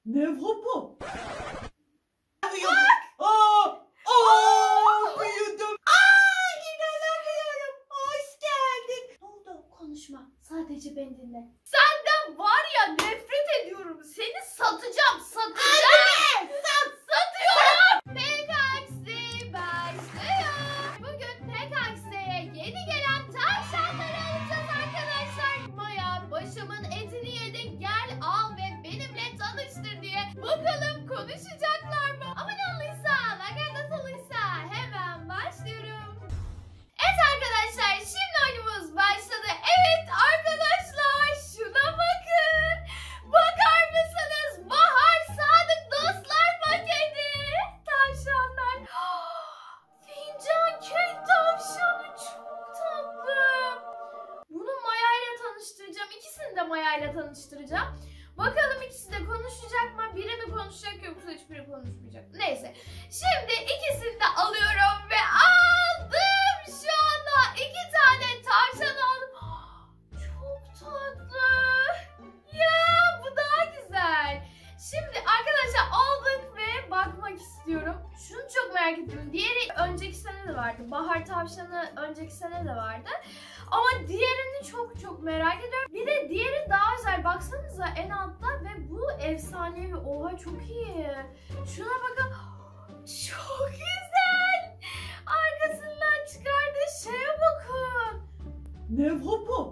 Merhaba. Büyüdüm. İnanamıyorum. Hoş geldin. Ne oldu? Konuşma. Sadece beni dinle. Senden var ya nefret ediyorum. Seni satacağım. Satacağım. Satıyorum. PKX'de başlıyor. Bugün PKX'de yeni gelen tavşanları alacağız arkadaşlar. Maya başımın etini yedi. Gel al ve benimle tanıştır diye. Bakalım konuşacaklar mı? Abone olduysa, like atılıysa hemen başlıyorum. Evet arkadaşlar, şimdi oyunumuz başladı. Evet arkadaşlar, şuna bakın. Bakar mısınız? Bahar Sadık Dostlar paketi. Tavşanlar. Fincan köy tavşanı çok tatlı. Bunu Maya ile tanıştıracağım. İkisini de Maya ile tanıştıracağım. Bakalım ikisi de konuşacak mı? Biri mi konuşacak yoksa hiçbiri konuşmayacak. Neyse. Şimdi ikisini de alıyorum ve aldım. Şu anda 2 tane tavşan aldım. Çok tatlı. Ya bu daha güzel. Şimdi arkadaşlar aldık ve bakmak istiyorum. Şunu çok merak ettim. Diğeri önceki sene de vardı. Bahar tavşanı önceki sene de vardı. Ama diğerini çok merak ediyorum. Bir de diğeri daha güzel. Baksanıza en altta ve bu efsanevi. Oha çok iyi. Şuna bakın. Çok güzel. Arkasından çıkardığı şeye bakın. Merhaba.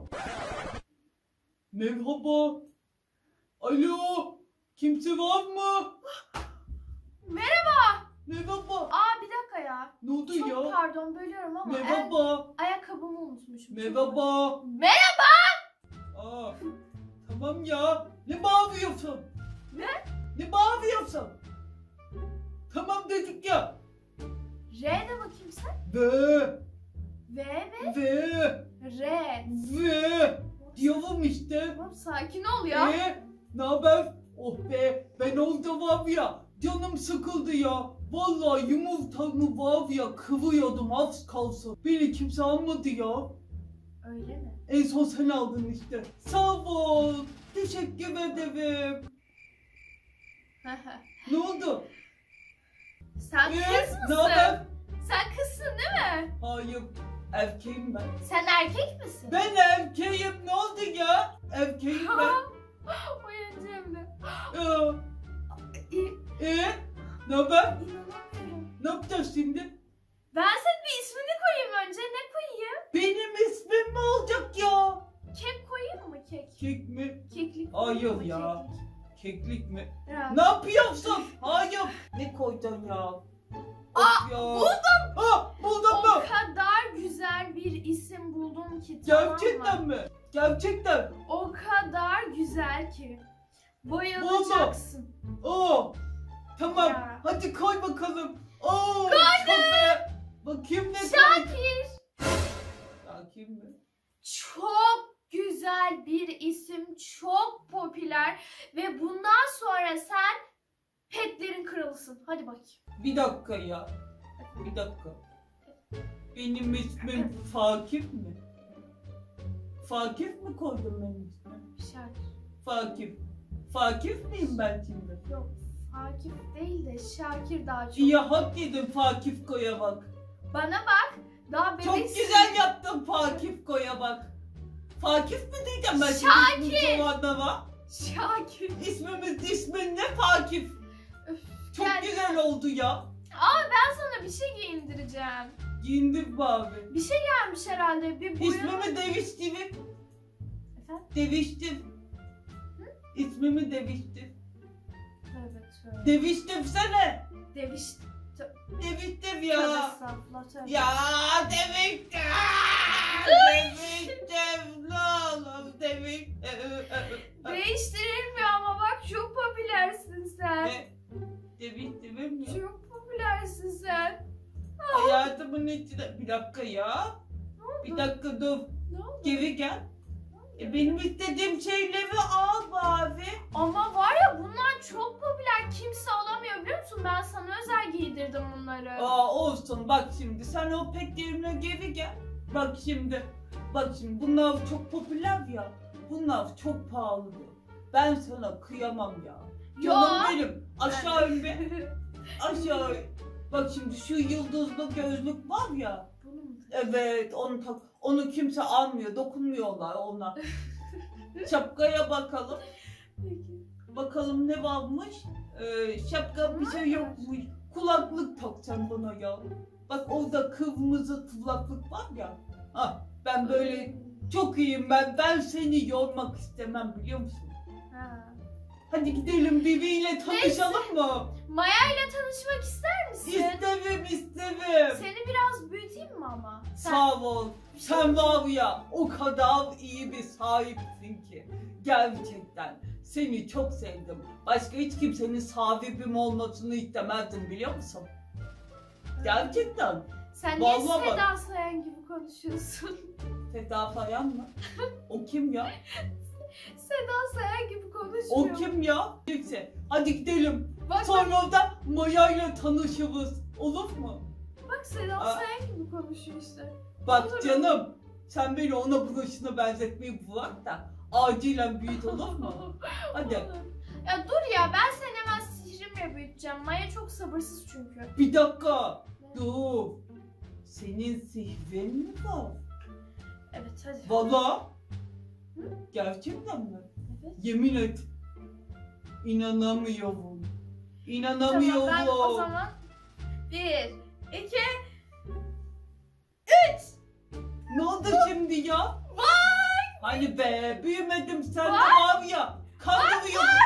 Merhaba. Alo. Kimse var mı? Merhaba. Merhaba. Bir dakika ya. Ne oldu Çok ya? pardon bölüyorum ama Merhaba. ayakkabımı unutmuşum. Merhaba. Merhaba. Tamam ya. Ne bağırıyorsun? Ne? Ne bağırıyorsun? Tamam dedik ya. R de bakayım sen. Ve. V. R. Diyorum işte. Tamam sakin ol ya. Ne haber? Oh be, ben orada var ya, canım sıkıldı ya. Vallahi yumurtamı var ya, kıvırıyordum az kalsın. Beni kimse almadı ya. Öyle mi? En son sen aldın işte. Sağ ol. Teşekkür ederim. Ne oldu? Sen kız Ne mısın? haber? Sen kızsın değil mi? Hayır, erkeğim ben. Sen erkek misin? Ben erkeğim, ne oldu ya? Erkeğim ben. Uyanacağım da. Ne haber? İnanamıyorum. Ne yapacağız şimdi? Ben senin bir ismini koyayım önce. Ne koyayım? Benim ismim mi olacak ya? Kek koyayım mı kek? Kek mi? Keklik Hayır koyayım mı, ya. keklik? Keklik mi? Ya. Ne yapıyorsun? Hayır. Ne koydun ya? Buldum. Buldun O mu? kadar güzel bir isim buldum ki. Tamam mı? Gerçekten mi? Gerçekten. O kadar güzel ki. Bayılacaksın. Tamam. Ya. Hadi koy bakalım. Koydum. Bakayım ne Şakir. Şakir mi? Çok güzel bir isim. Çok popüler. Ve bundan sonra sen petlerin kralısın. Hadi bakayım. Bir dakika ya. Bir dakika. Benim ismim Fakir mi? Fakir mi koydun benim ismimi? Şakir. Fakir. Fakir miyim ben şimdi? Yok. Fakir değil de Şakir daha çok. İyi hak yedim Fakir koya bak. Bana bak. Daha bebek. Çok güzel yaptın Fakir koya bak. Fakir mi diyeceğim ben Şakir. şimdi bu adama? Şakir. İsmin ne Fakir? Öf, Çok gel. güzel oldu ya. Ben sana bir şey giyindireceğim. Giyindim be abi. Bir şey gelmiş herhalde. Bir boya. İsmimi değiştirip. Efendim? Değiştir. İsmimi değiştir. Tövbe. Değiştirsene. Deviş. Değiştir Tövbe ya. estağfurullah, tövbe. Ya değiştir. Değiştir. Ne olur değiştir. Değiştirilmiyor ama bak çok popülersin sen. Değiştirir mi? Çok popülersin sen. Hayatımın içinde. Bir dakika ya. Bir dakika dur. Ne oldu? Geri gel. Benim istediğim şeyleri al bari. Ama var ya bunlar çok popüler. Kimse alamıyor biliyor musun? Ben sana özel giydirdim bunları. Olsun bak şimdi sen o pet yerine geri gel. Bak şimdi bunlar çok popüler ya. Bunlar çok pahalı. Ben sana kıyamam ya. Canım benim. Aşağı in be. Aşağı. Bak şimdi şu yıldızlı gözlük var ya. Bunu mu? Evet onu tak. Onu kimse almıyor. Dokunmuyorlar ona. Şapkaya bakalım. Peki. Bakalım ne varmış. Şapka bir şey yokmuş. Kulaklık takacağım bana ya. Bak orada kırmızı kulaklık var ya. Ha, ben böyle çok iyiyim ben. Ben seni yormak istemem biliyor musun? Ha. Hadi gidelim biriyle tanışalım mı? Maya ile tanışmak ister misin? İsterim. Seni biraz büyüteyim mi ama? Sağ ol. Sen var ya o kadar iyi bir sahipsin ki. Gerçekten seni çok sevdim. Başka hiç kimsenin sahibim olmasını istemezdim biliyor musun? Gerçekten. Sen niye Vallahi bak. Seda Sayan gibi konuşuyorsun? Seda Sayan mı? O kim ya? Seda Sayan gibi konuşuyor. O kim ya? Neyse hadi gidelim. Bak Sonra da Maya ile tanışırız. Olur mu? bak Seda Aa. Sayan gibi konuşuyor işte. Bak Olur. canım. Sen beni ona bulaşına benzetmeyi bırak da acilen büyüt olur mu? Hadi. Olur. Ya dur ya ben seni hemen sihrimle büyüteceğim. Maya çok sabırsız çünkü. Bir dakika. Dur. Senin sihrin mi var? Evet hadi. Valla. Hı? Gerçekten mi? Evet. Yemin et. İnanamıyorum. Tamam İnanamıyorum. ben o zaman 1, 2, Ne oldu şimdi ya? vay! Hani be büyümedim sen de Bak. var ya. Kandırıyorsun.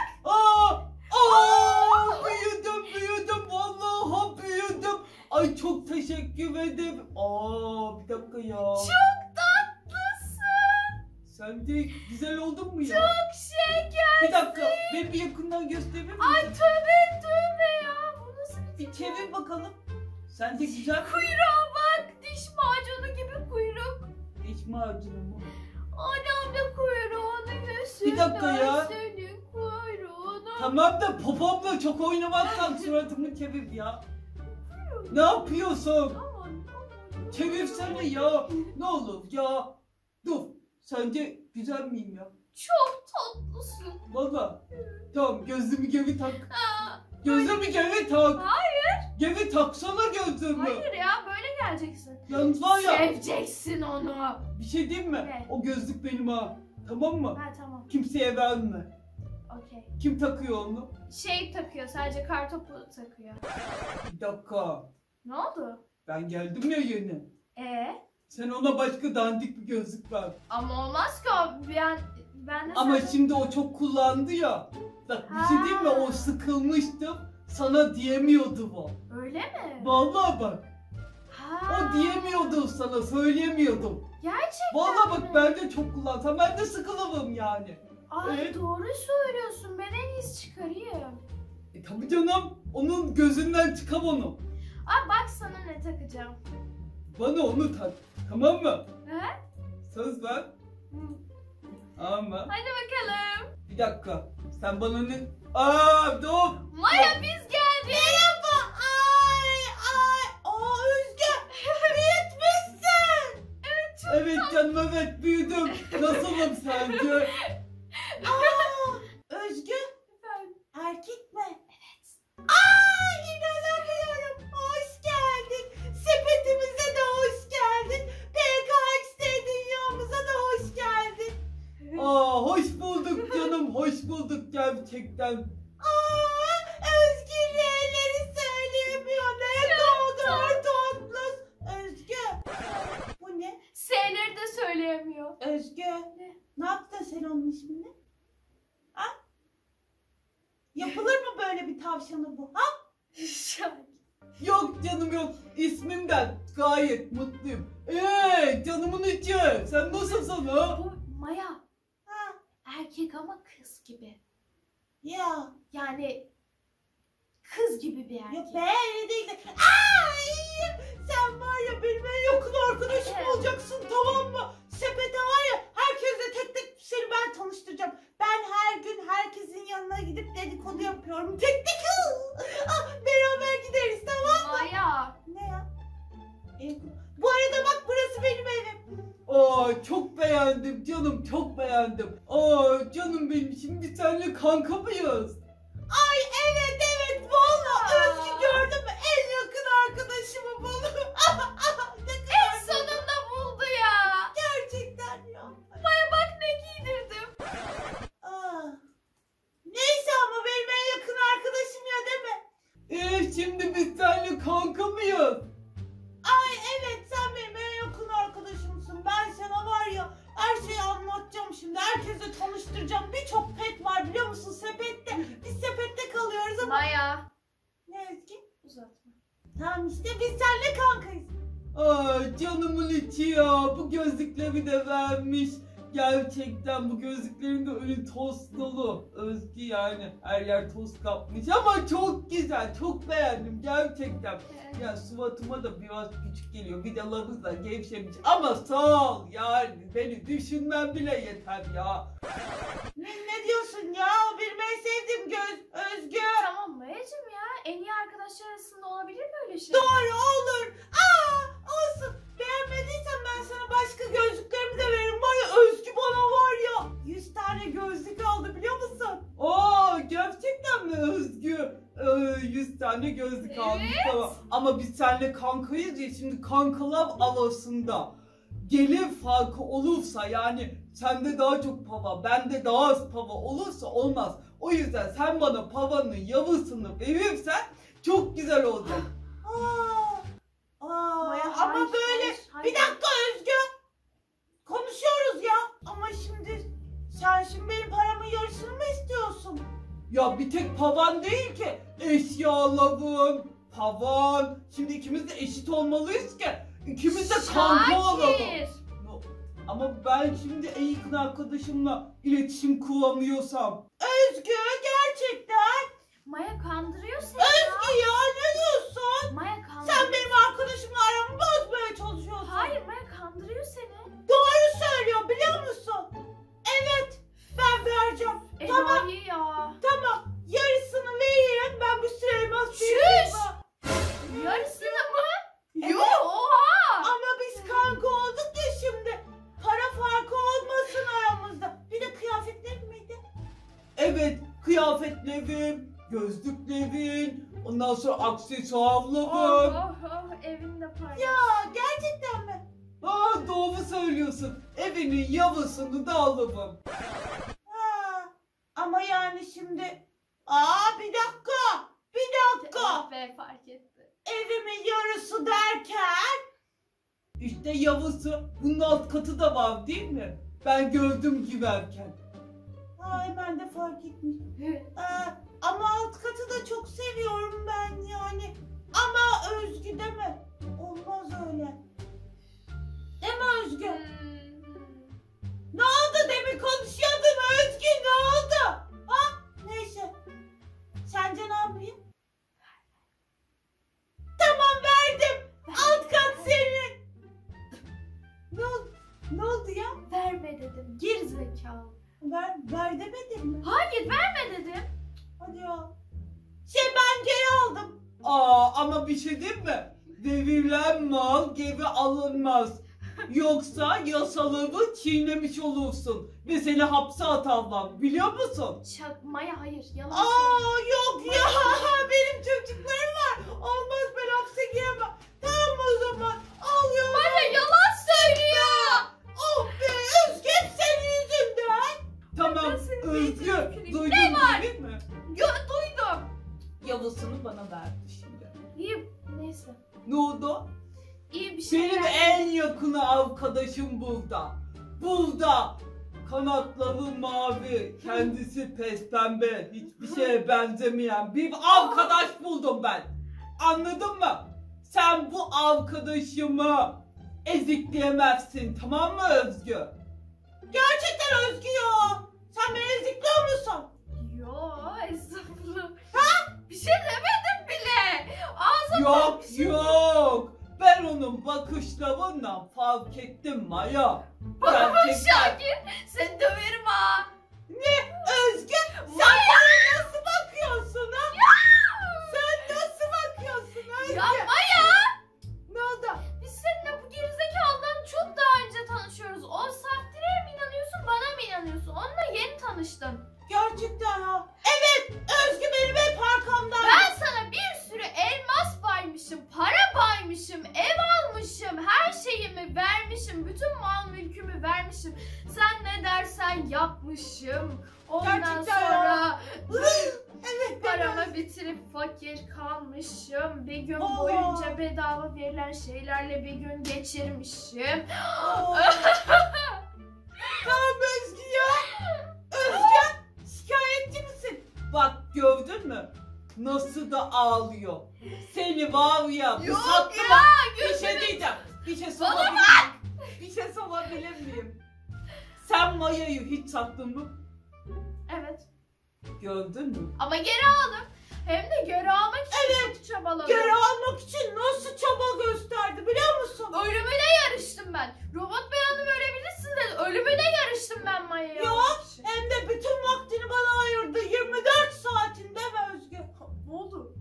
Aa, büyüdüm. Vallahi büyüdüm. Ay çok teşekkür ederim. Bir dakika ya. Çok tatlısın. Sen de güzel oldun mu ya? Çok şeker. Bir dakika. Ben bir yakından gösterir misin? Ay tövbe ya. Bu nasıl bir Bir çevir bakalım. Sen de güzel. kuyruğa bak. Diş macunu gibi kuyruk. Diş macunu mu? Anam da kuyruğunu göğsünden Bir dakika ya. senin kuyruğunu. Tamam da popomla çok oynamazsan suratımı çevir ya. Ne yapıyorsun? Aman. Çevirsene ya. Ne olur ya. Dur. Sence güzel miyim ya? Çok tatlısın. Valla. Tamam gözlüğümü geri tak. Aa, Gözlüğümü geri tak. Hayır. Geri taksana gözlüğümü. Hayır ya böyle geleceksin. Yalnız var ya. Seveceksin onu. Bir şey diyeyim mi? Ne? O gözlük benim ha. Tamam mı? Ha tamam. Kimseye verme. Okey. Kim takıyor onu? Şey takıyor sadece kartopu takıyor. Bir dakika. Ne oldu? Ben geldim ya yeni. Sen ona başka dandik bir gözlük ver. Ama olmaz ki o. Ben de Ama sadece- şimdi o çok kullandı ya. Bak bir şey diyeyim mi? Ha. O sıkılmıştım. Sana diyemiyordu o. Öyle mi? Vallahi bak. Ha. O diyemiyordu sana. Söyleyemiyordum. Gerçekten Vallahi mi? bak ben de çok kullansam ben de sıkılırım yani. Ay Evet. doğru söylüyorsun. Ben en iyisi çıkarayım. Tabii canım. Onun gözünden çıkar onu. Ay bak sana ne takacağım. Bana onu tak. Tamam mı? He? Söz ver. Hı. Ama Hadi bakalım. bir dakika. Sen bana ne... Dur. Maya biz geldik. Merhaba. Özge. Büyütmüşsün. Evet çok Evet canım evet büyüdüm. Nasılım sence? Özge. güzel. Erkek mi? Evet. İnanamıyorum. Hoş geldin. Sepetimize de hoş geldin. PKXD dünyamıza da hoş geldin. Hoş bulduk canım. Hoş bulduk gerçekten. Özge neleri söyleyemiyor. Ne kadar tatlı. Özge. Bu ne? S'leri de söyleyemiyor. Özge. Ne yaptın sen onun ismini? Ha? Yapılır mı böyle bir tavşanı bu? Ha? Yok canım yok. İsmimden gayet mutluyum. Canımın içi. Sen nasılsın ha? Bu Maya Ha. erkek ama kız gibi. Ya. Yani kız gibi bir erkek. Yok be öyle değil de. İyiyim. Sen var ya benim en yakın arkadaşım Evet. olacaksın tamam mı? Sepete var ya herkesle tek tek seni ben tanıştıracağım. Ben her gün herkesin yanına gidip dedikodu yapıyorum. Tek tek. Beraber gideriz tamam mı? Maya. Ne ya? Bu arada bak burası benim evim. Çok beğendim canım çok beğendim. Canım benim şimdi seninle kanka mıyız? Tamam işte biz seninle kankayız. Ay canımın içi ya. Bu gözlükleri de vermiş. Gerçekten bu gözlüklerin de önü toz dolu. Özgü yani her yer toz kapmış ama çok güzel. Çok beğendim gerçekten. Ya suratıma da biraz küçük geliyor. Vidalarımız da gevşemiş ama sağ ol yani beni düşünmem bile yeter ya. Ne diyorsun ya? O benim en sevdiğim Özgü. Tamam Maya'cığım ya. En iyi arkadaşlar arasında olabilir mi öyle şey? Doğru olur. Olsun. Beğenmediysen ben sana başka gözlüklerimi de veririm. Var ya Özgü bana var ya 100 tane gözlük aldı biliyor musun? Gerçekten mi Özgü? 100 tane gözlük almış tamam. Ama biz seninle kankayız ya şimdi kankalar arasında gelir farkı olursa yani sende daha çok pava bende daha az pava olursa olmaz. O yüzden sen bana pavanın yarısını verirsen çok güzel olacak. Maya, Ama hayır, böyle hayır. bir dakika Özgü konuşuyoruz ya ama sen şimdi benim paramın yarısını mı istiyorsun? Ya bir tek pavan değil ki eşyalarım, pavan şimdi ikimiz de eşit olmalıyız ki ikimiz de kanka olalım. Şakir. Ama ben şimdi en yakın arkadaşımla iletişim kuramıyorsam. Özgü gerçekten. Maya kandırıyor seni Özgü ya ne diyorsun? Maya kandırıyor. Sen benim arkadaşımla aramı bozmaya çalışıyorsun. Hayır Maya kandırıyor seni. Doğru söylüyor biliyor musun? Evet ben vereceğim. Tamam. Enayi ya. Tamam yarısını veririm ben bu Süleyman Şuş! Yarısını mı? Yok. Evet, oha. Ama biz kanka olduk ya şimdi. Para farkı olmasın aramızda. Bir de kıyafetler miydi? Evet kıyafetlerim, gözlüklerin, ondan sonra aksesuarlarım. Evinde paylaş. Ya gerçekten mi? Doğru söylüyorsun. Evinin yarısını da alırım. Ama yani şimdi... bir dakika. Bir dakika. Be fark etti. Evimin yarısı derken... İşte yarısı. Bunun alt katı da var değil mi? Ben gördüm girerken. Ben de fark etmiş. Ama alt katı da çok seviyorum ben yani. Ama Özgü deme. Olmaz öyle. Değil mi Özgü? Ne oldu demin konuşuyordun Özgü ne oldu? Neyse. Sence ne yapayım? Tamam verdim. Alt kat senin. Ne oldu ya? Verme dedim. Gerizekalı. Ver demedin mi? Hayır verme dedim. Hadi ya. Ben geri aldım. Ama bir şey diyeyim mi? Devrilen mal geri alınmaz. Yoksa yasaları çiğnemiş olursun. Ve seni hapse atarlar. Biliyor musun? Maya hayır yalan Yok ya. Benim çocuklarım var. Olmaz ben hapse giremem. Tamam o zaman. Al ya. Maya yalan söylüyor. Oh be Özgü hep senin yüzünden. Tamam Özgü. Duydun değil mi? Duydum. Yavusunu bana verdi şimdi. İyi neyse. Ne oldu? İyi bir şey. Benim en yakın arkadaşım burada. Burada. Kanatları mavi, kendisi pembe, hiçbir şeye benzemeyen bir arkadaş buldum ben. Anladın mı? Sen bu arkadaşımı ezikleyemezsin, tamam mı Özgü? Gerçekten Özgü ya. Sen beni ezikliyor musun? Yo estağfurullah. Bir şey demedim bile. Ağzımdan bir şey. Yok. Ben onun bakışlarından fark ettim Maya. Bana bak Şakir. Seni döverim ha. Özgü sen bana nasıl bakıyorsun ha? Sen nasıl bakıyorsun Özgü? Ya Maya. Ne oldu? Biz seninle bu gerizekalıdan çok daha önce tanışıyoruz. O saftire mi inanıyorsun bana mı inanıyorsun? Onunla yeni tanıştım. Gerçekten ha. Evet Özgü benim hep arkamdan. Ben sana bir sürü elmas baymışım, para baymışım, ev almışım, her şeyimi vermişim, bütün mal mülkümü vermişim. Sen ne dersen yapmışım. Ondan Gerçekten sonra Evet paramı bitirip fakir kalmışım. Bir gün Aa. boyunca bedava verilen şeylerle bir gün geçirmişim. Tamam Özgü ya. Özgü şikayetçi misin? Bak gördün mü? nasıl da ağlıyor. Seni var ya bu Yok sattı ya, bak. Bir gözünü- şey diyeceğim. Bir şey Bana sorabilir miyim? Bir şey sorabilir miyim? Sen Maya'yı hiç sattın mı? Evet. Gördün mü? Ama geri aldım. Hem de geri almak için çok çabaladım. Geri almak için nasıl çaba gösterdi biliyor musun? Ölümüne yarıştım ben. Robot Bey Hanım ölebilirsin dedi. Ölümüne yarıştım ben Maya'ya. Yok. Hem de bütün vaktini bana ayırdı. 24 saatinde mi Özgü? Ne oldu?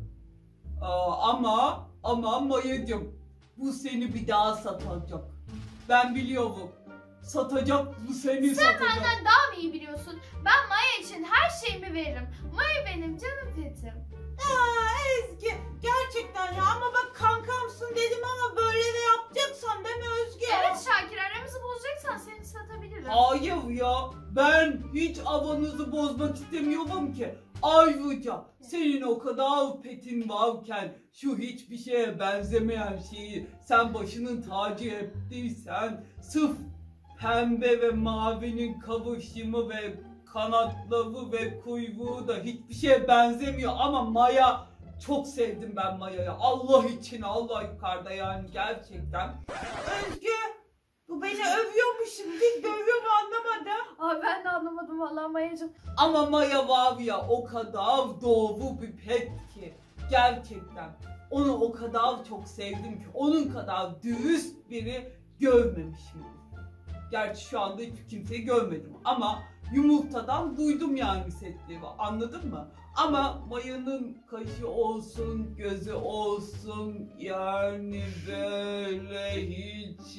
Ama Maya'cığım bu seni bir daha satacak. Ben biliyorum. Satacak bu seni satacak. Benden daha mı iyi biliyorsun? Ben Maya için her şeyimi veririm. Maya benim canım petim. Ezgi gerçekten ya ama bak kankamsın dedim ama böyle de yapacaksan değil mi Özgü? Evet Şakir, aramızı bozacaksan seni satabilirim. Hayır ya ben hiç avanızı bozmak istemiyorum ki. Ayrıca senin o kadar petin varken şu hiçbir şeye benzemeyen şeyi sen başının tacı ettiysen sırf pembe ve mavinin kavuşumu ve kanatları ve kuyruğu da hiçbir şeye benzemiyor ama Maya çok sevdim ben Maya'yı. Allah için Allah yukarıda yani gerçekten. Özgü bu beni övüyormuş şimdi dövüyor mu anlamadım. Abi ben de anlamadım vallahi Maya'cığım. Ama Maya var ya o kadar doğru bir pet ki gerçekten onu o kadar çok sevdim ki onun kadar dürüst biri görmemişim. Gerçi şu anda hiç kimseyi görmedim ama yumurtadan duydum yani setleri anladın mı? Ama Maya'nın kaşı olsun, gözü olsun yani böyle hiç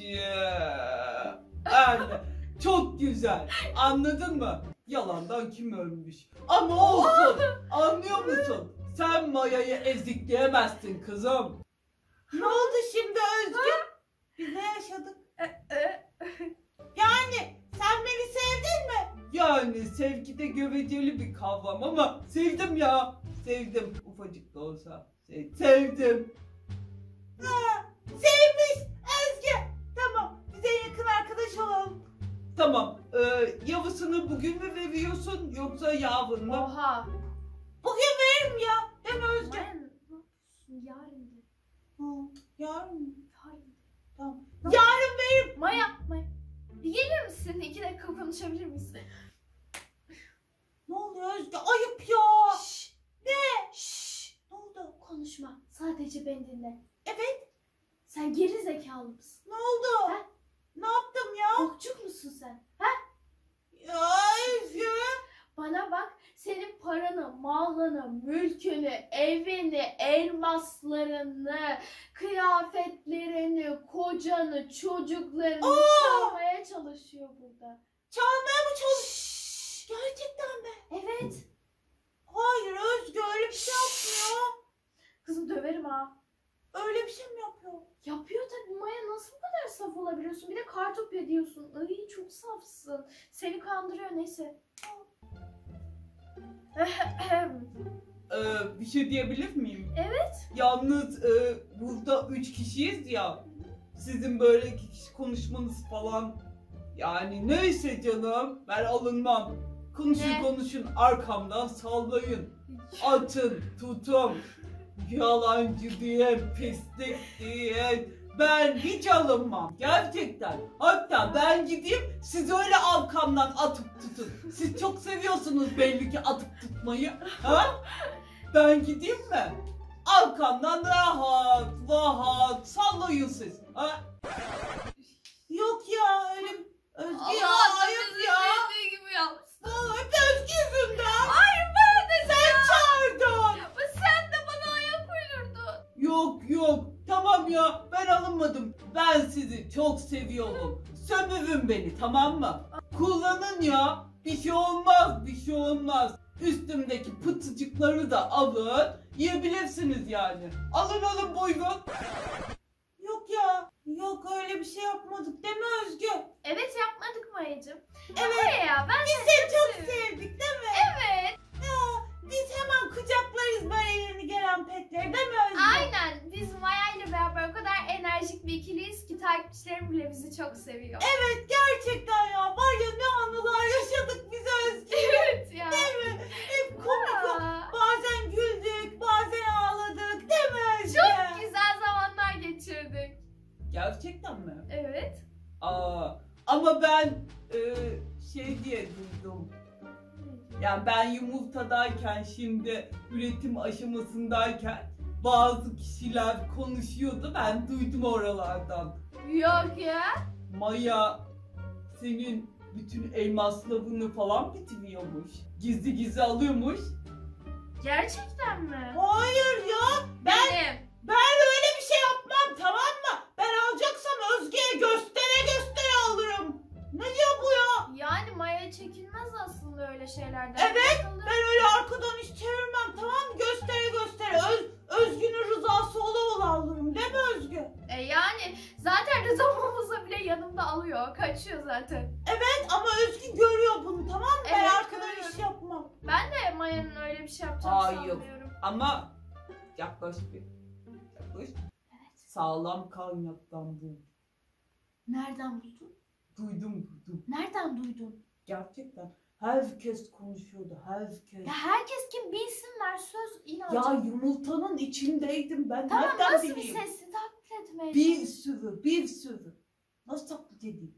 yani çok güzel anladın mı? Yalandan kim ölmüş? Ama olsun anlıyor musun? Sen Maya'yı ezikleyemezsin kızım. Ne oldu şimdi Özgür? Biz ne yaşadık? Yani sen beni sevdin mi? Yani sevgi de göreceli bir kavram ama sevdim ya. Sevdim ufacık da olsa. Sevdim. Ha, sevmiş Özge. Tamam bize yakın arkadaş olalım. Tamam Yavuz'unu bugün mü veriyorsun yoksa yarın mı? Oha. Bugün veririm ya. Değil mi Özge? Maya ne yapıyorsun? Yarın de. Yarın mı? Yarın. Tamam. Yarın veririm. Maya. Bir gelir misin? 2 dakika konuşabilir miyiz? Ne oluyor Özge? Ayıp ya. Şşş. Ne? Şşş. Ne oldu? Konuşma. Sadece beni dinle. Evet. Sen geri zekalı mısın? Ne oldu? Ha? Ne yaptım ya? Bokçuk musun sen? Ha? Ya Özgü. Bana bak, senin paranı, malını, mülkünü, evini, elmaslarını, kıyafetlerini, kocanı, çocuklarını çalmaya çalışıyor burada. Çalmaya mı çalış? Gerçekten mi? Evet. Hayır Özgü öyle bir şey yapmıyor. Kızım döverim ha. Öyle bir şey mi yapıyor? Yapıyor tabii. Maya nasıl bu kadar saf olabiliyorsun? Bir de kartopya diyorsun. Ay çok safsın. Seni kandırıyor neyse. Bir şey diyebilir miyim? Evet. Yalnız burada 3 kişiyiz ya. Sizin böyle 2 kişi konuşmanız falan. Yani neyse canım ben alınmam. Konuşun Ne? konuşun arkamdan sallayın. Atın tutun. Yalancı diye pislik diye. Ben hiç alınmam. Gerçekten. Hatta ben gideyim siz öyle arkamdan atıp tutun. Siz çok seviyorsunuz belli ki atıp tutmayı. Ha? Ben gideyim mi? Arkamdan rahat rahat sallayın siz. Ha? Yok ya öyle Özgü ya ayıp ya. gibi yapsın. Hep Özgü yüzünden. Hayır bana da Sen çağırdın. sen de bana ayak uydurdun. Yok tamam ya ben alınmadım. Ben sizi çok seviyorum. Sömürün beni tamam mı? Kullanın ya. Bir şey olmaz. Üstümdeki pıtıcıkları da alın. Yiyebilirsiniz yani. Alın buyurun. Yok ya. Yok öyle bir şey yapmadık değil mi Özgü? Evet yapmadık Maya'cığım. Evet. Ya ben Biz seni çok sevdik değil mi? Evet. Biz hemen kucaklarız böyle yeni gelen petleri değil mi Özgü? Aynen. Biz Maya ile beraber o kadar enerjik bir ikiliyiz ki takipçilerim bile bizi çok seviyor. Evet gerçekten ya. Var ya ne anılar yaşadık biz Özgü. Evet ya. Değil mi? Hep komik. Aa. Bazen güldük, bazen Ama ben şey diye duydum. Yani ben yumurtadayken, şimdi üretim aşamasındayken bazı kişiler konuşuyordu. Ben duydum oralardan. Yok ya. Maya senin bütün elmaslarını falan bitiriyormuş. Gizli gizli alıyormuş. Gerçekten mi? Hayır ya. Benim. Ben öyle bir şey yapmam, tamam mı? Ben alacaksam Özge'ye göstere göstere alırım. Ne diyor bu ya? Yani Maya çekilmez aslında öyle şeylerden. Evet, Bakalım. ben öyle arkadan iş çevirmem, tamam mı? Göstere göstere. Özgü'nün rızası ola alırım, değil mi Özgü? Yani zaten Rıza olmasa bile yanımda alıyor. Kaçıyor zaten. Evet ama Özgü görüyor bunu, tamam mı? Ben Evet, arkadan görüyorum. iş yapmam. Ben de Maya'nın öyle bir şey yapacağını Hayır. sanmıyorum. Ama yaklaş bir. Yaklaş. Evet. Sağlam kaynaktan bu. Nereden buldun? Duydum. Nereden duydun? Gerçekten. Herkes konuşuyordu, herkes. Ya herkes kim bilsinler söz inat. Ya yumurtanın içindeydim ben. Tamam Nereden nasıl bir bileyim? sesli taklit etmeye Bir sürü. Nasıl taklit edeyim?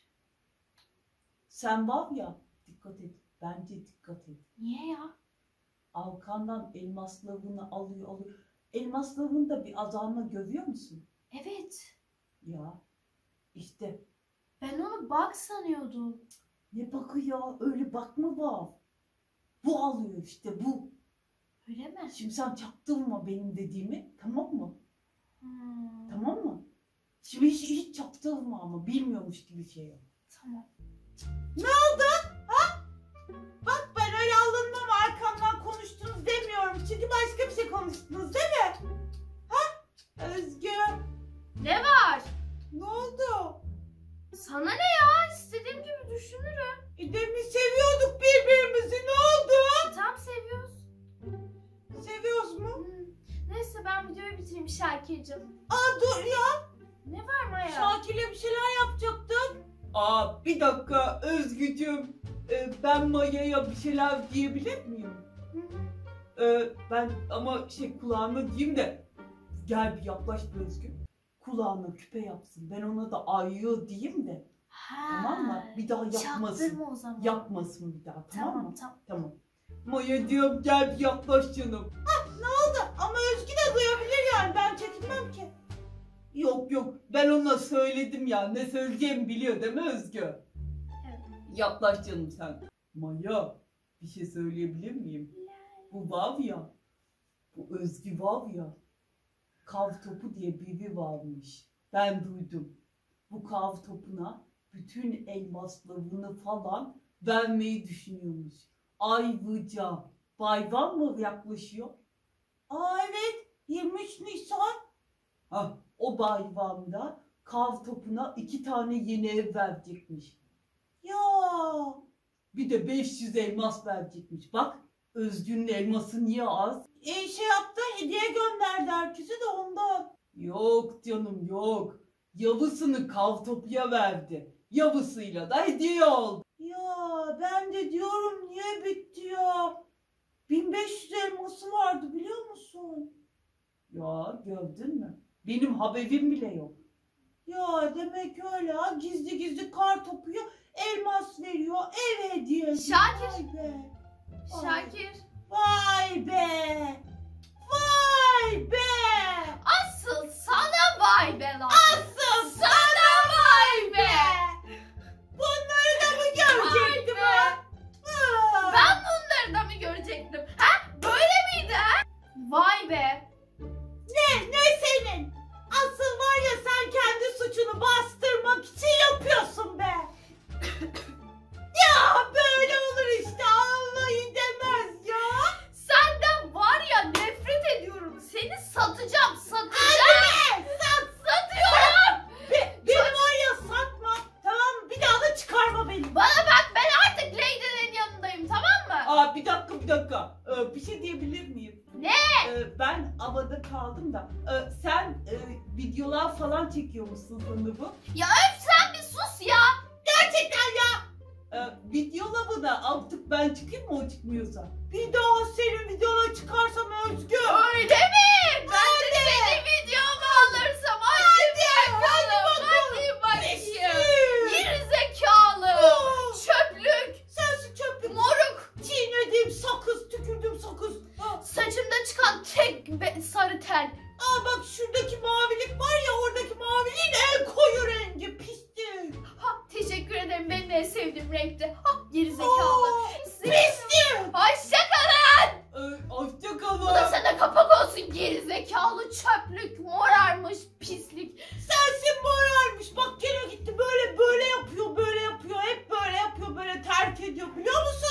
Sen var ya, dikkat et. Bence dikkat et. Niye ya? Alkan'dan elmaslarını alıyor. Elmaslarını da bir azalma görüyor musun? Evet. Ya işte Ben onu bak sanıyordum. ne bakı ya, öyle bakma var. Bu alıyor işte bu. Öyle mi? Şimdi sen çaktırma benim dediğimi, tamam mı? Tamam mı? Şimdi hiç çaktırma ama bilmiyormuş gibi şey yap. Tamam. Ne oldu? Ha? Bak ben öyle alınmam, arkamdan konuştunuz demiyorum. Çünkü başka bir şey konuştunuz değil mi? Ha? Özgü. Ne var? Ne oldu? Sana ne ya? İstediğim gibi düşünürüm. Demin seviyorduk birbirimizi, ne oldu? Tam seviyoruz. Seviyoruz mu? Neyse ben videoyu bitireyim Şakir'cim. Aa dur ya. Ne var Maya? Şakir'le bir şeyler yapacaktık. Aa bir dakika Özgücüm. Ben Maya'ya bir şeyler diyebilir miyim? Hı hı. Ben ama kulağına diyeyim de. Gel bir yaklaş bir Özgü. Kulağına küpe yapsın. Ben ona da ayı diyeyim de. Ha, Tamam mı? Bir daha yapmasın. Çaktırma o zaman. Yapmasın bir daha, tamam mı? Tamam. Tamam. Maya diyorum gel bir yaklaş canım. Ne oldu? Ama Özgü de duyabilir yani, ben çekinmem ki. Yok ben ona söyledim ya, ne söyleyeceğimi biliyor değil mi Özgü? Evet. Yaklaş canım sen. Maya bir şey söyleyebilir miyim? Bu var ya, bu Özgü var ya, kav topu diye biri varmış. Ben duydum. Bu kav topuna bütün elmaslarını falan vermeyi düşünüyormuş. Ayvıca. Bayram mı yaklaşıyor? Aa evet, 23 Nisan. O bayramda kav topuna 2 tane yeni ev verecekmiş. Ya. Bir de 500 elmas verecekmiş. Bak Özgün'ün elması niye az? Şey yaptı, hediye gönderdi herkese de ondan. Yok canım yok. Yavısını kav topuya verdi. Yavısıyla da hediye oldu. Ya ben de diyorum niye bitti ya? 1500 elması vardı biliyor musun? Ya gördün mü? Benim haberim bile yok. Ya demek öyle ha, gizli gizli kar topuya elmas veriyor, ev hediyesi. Şakir. Vay be. Şakir. Vay be. Vay be. Asıl sana vay be lan. Asıl Sana vay be. Bunları da mı görecektim Vay be. ha? Ben bunları da mı görecektim? Ha? Böyle miydi ha? Vay be. Ne senin? Asıl var ya, sen kendi suçunu bastırmak için yapıyorsun be. Ya böyle olur işte, Allah'ı demez ya. Senden var ya nefret ediyorum. Seni satacağım. Anne! Satıyorum. Beni var ya satma, tamam mı? Bir daha da çıkarma beni. Bana bak ben artık Lady'nin yanındayım tamam mı? Aa bir dakika. Bir şey diyebilir miyim? Ne? Ben havada kaldım da. Sen videolar falan çekiyor musun sanırım? Ya öf sen bir sus ya. Gerçekten ya. Videola da artık ben çıkayım mı o çıkmıyorsa? Bir daha senin videona çıkarsam Özgür. Öyle mi? Ben de seni videoma alırsam hadi bakalım. Hadi bakayım. Geri zekalı. çöplük, morarmış pislik. Sensin morarmış. Bak gene gitti böyle yapıyor, böyle yapıyor. Hep böyle yapıyor, böyle terk ediyor. Biliyor musun?